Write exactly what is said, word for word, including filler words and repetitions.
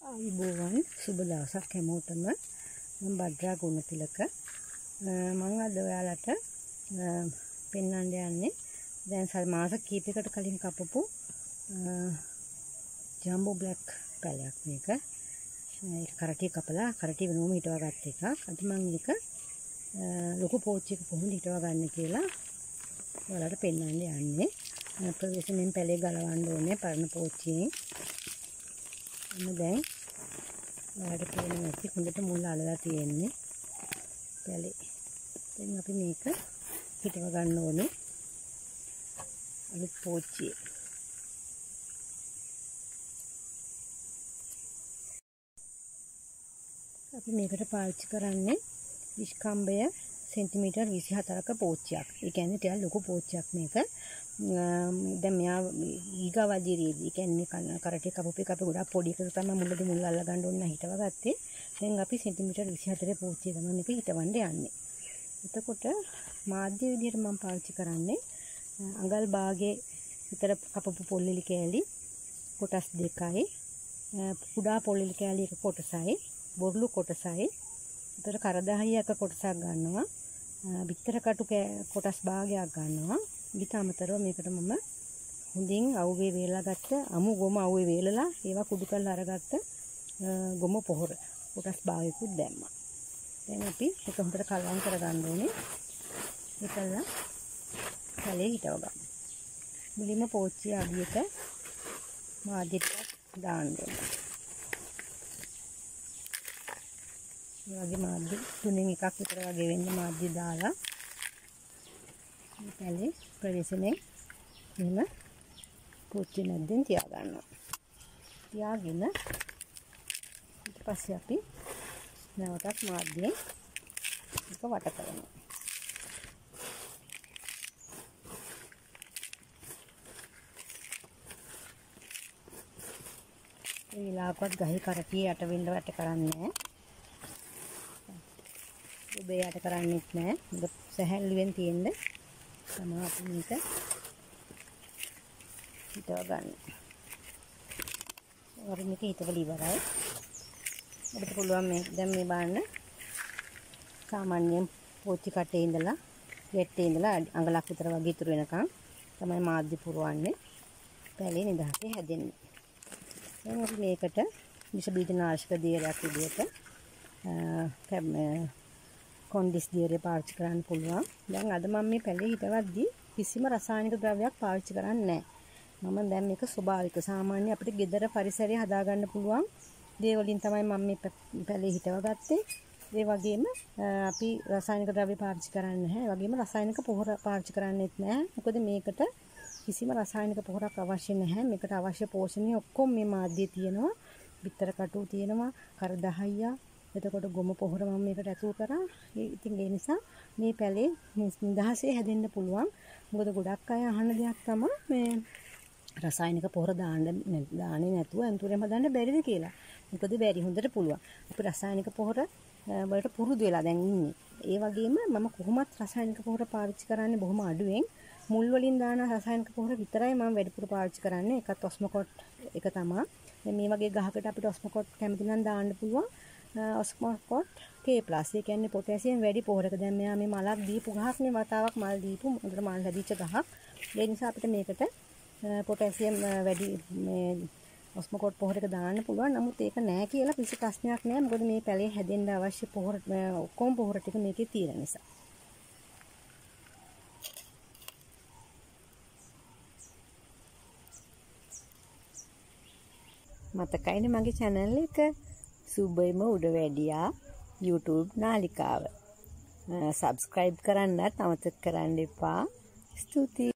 ආයුබෝවන් සුබ දවසක් හැමෝටම. මම බද්රා ගුණතිලක. මම අද ඔයාලට පෙන්වන්න යන්නේ දැන් සල් මාස කීපයකට කලින් කපපු ජම්බෝ බ්ලැක් පැලයක් මේක. ඒක කරටි කපලා කරටි වෙනම හිටවා ගත්ත එකක්. අද මම මේක ලොකු පෝච්චියක කොහොමද හිටවා ගන්න කියලා ඔයාලට පෙන්වන්න යන්නේ. ප්‍රවේශමෙන් පැලේ ගලවන්න ඕනේ පරණ පෝච්චියෙන්. මම දැන් ඔයාලට පේනවා ඇති හොඳට මුල් අලලා තියෙන්නේ පැලේ. දැන් අපි මේක හිටව ගන්න ඕනේ අලුත් පෝච්චියේ. අපි මේකට පාවිච්චි කරන්නේ විස්කම්බය සෙන්ටිමීටර් විසිහතරක පෝච්චියක්. ඒ කියන්නේ ටිකක් ලොකු පෝච්චියක් මේක. දැන් මෙයා ඊගාවදිරේදී කියන්නේ කරටි කපුපේ කප ගොඩක් පොඩි එකක තමයි මුලදී මුල් අල්ල ගන්න ඕන හිටව ගත්තේ. දැන් අපි සෙන්ටිමීටර් විසිහතරේ පෝච්චිය තමයි මේක හිටවන්න යන්නේ. එතකොට මාධ්‍ය විදිහට මම පාවිච්චි කරන්නේ අඟල් භාගයේ විතර කපපු පොල්ලිලි කෑලි කොටස් දෙකයි, කුඩා පොල්ලිලි කෑලි එක කොටසයි, බොරළු කොටසයි, විතර කරදහයියක කොටසක් ගන්නවා, බිත්තර කටු කොටස් භාගයක් ගන්නවා. ඊට අමතරව මේකට මම හොඳින් අවුවේ වේලලා ගත්ත අමු ගොම අවුවේ වේලලා ඒවා කුඩු කරලා අරගත්ත ගොම පොහොර කොටස් භාගයකුත් දැම්මා. දැන් අපි ඒක හොඳට කලවම් කරගන්න ඕනේ. ඒකලා කලේ හිටව ගන්න. මුලින්ම පෝච්චිය අඩියට මාධ්‍යයක් දාන්න ඕනේ. මේ වගේ මාධ්‍ය තුනෙන් එකක් විතර වගේ වෙන්න මාධ්‍ය දාලා මේ පැලේ ප්‍රවේශමෙන් මෙහෙම පෝච්චිය මැද්දෙන් තියා ගන්නවා. තියාගෙන ඊට පස්සේ අපි නැවතත් මාධ්‍යයෙන් එක වට කරනවා. ඒ විලාපත් ගහේ කරටියේ යට වෙන්න වට කරන්නේ නැහැ. ඔබේ යට කරන්නේත් නැහැ. මොකද සැහැල්ලුවෙන් තියෙන්න තමයි අපි මේක හිටව ගන්න. වරින් එක හිටවල ඉවරයි. අපිට පුළුවන් මේ දැන් මේ බලන්න සාමාන්‍යයෙන් පෝච්චි කටේ ඉඳලා ගැටේ ඉඳලා අඟලක් විතර වගේ ඉතුරු වෙනකන් තමයි මාධ්‍ය පුරවන්නේ පැලේ නිදහසේ හැදෙන්නේ. දැන් අපි මේකට විස බීජනාශක දියරයක් විදිහට කොන්ඩිස් දියරේ පාවිච්චි කරන්න පුළුවන්. දැන් අද මම මේ පැලේ හිටවද්දී කිසිම රසායනික ද්‍රව්‍යයක් පාවිච්චි කරන්නේ නැහැ. මම දැන් මේක ස්වභාවික සාමාන්‍ය අපිට ගෙදර පරිසරය හදාගන්න පුළුවන් දේ වලින් තමයි මම මේ පැලේ හිටව ගත්තේ. ඒ වගේම අපි රසායනික ද්‍රව්‍ය පාවිච්චි කරන්නේ නැහැ. ඒ වගේම රසායනික පොහොර පාවිච්චි කරන්නේත් නැහැ. මොකද මේකට කිසිම රසායනික පොහොරක් අවශ්‍ය නැහැ. මේකට අවශ්‍ය පෝෂණය ඔක්කොම මේ මාධ්‍යයේ තියෙනවා. බිත්තර කටු තියෙනවා, කරදහයියා, එතකොට ගොම පොහොර මම මේකට ඇතුල් කරා. ඉතින් ඒ නිසා මේ පැලේ නිදහසේ හැදෙන්න පුළුවන්. මොකද ගොඩක් අය අහන දෙයක් තමයි මේ රසායනික පොහොර දාන්න දාන්නේ නැතුව අන්තරෙම හදන්න බැරිද කියලා. මොකද බැරි හොඳට පුළුවන්. අපි රසායනික පොහොර වලට පුරුදු වෙලා දැන් ඉන්නේ. ඒ වගේම මම කොහොමත් රසායනික පොහොර පාවිච්චි කරන්නේ බොහොම අඩුවෙන්. මුල් වලින් දාන රසායනික පොහොර විතරයි මම වැඩිපුර පාවිච්චි කරන්නේ. එකත් ඔස්මොකොට් එක තමයි. මේ වගේ ගහකට අපිට ඔස්මොකොට් කැමති නම් දාන්න පුළුවන්. ඔස්මොකොට් K plus ඒ කියන්නේ පොටෑසියම් වැඩි පොහොරක. දැන් මෙයා මේ මලක් දීපු ගහක් නේ, වතාවක් මල් දීපු උඩට මල් හැදිච්ච ගහක්. ඒ නිසා අපිට මේකට පොටෑසියම් වැඩි මේ ඔස්මොකොට් පොහොරක දාන්න පුළුවන්. නමුත් ඒක නෑ කියලා කිසි ප්‍රශ්නයක් නෑ. මොකද මේ පැලේ හැදෙන්න අවශ්‍ය පොහොර ඔක්කොම පොහොර ටික මේකේ තියෙන නිසා. මතකයිනේ මගේ channel එක සුබයිම උඩවැඩියා YouTube නාලිකාව. subscribe කරන්නත් අමතක කරන්න එපා. ස්තුතියි.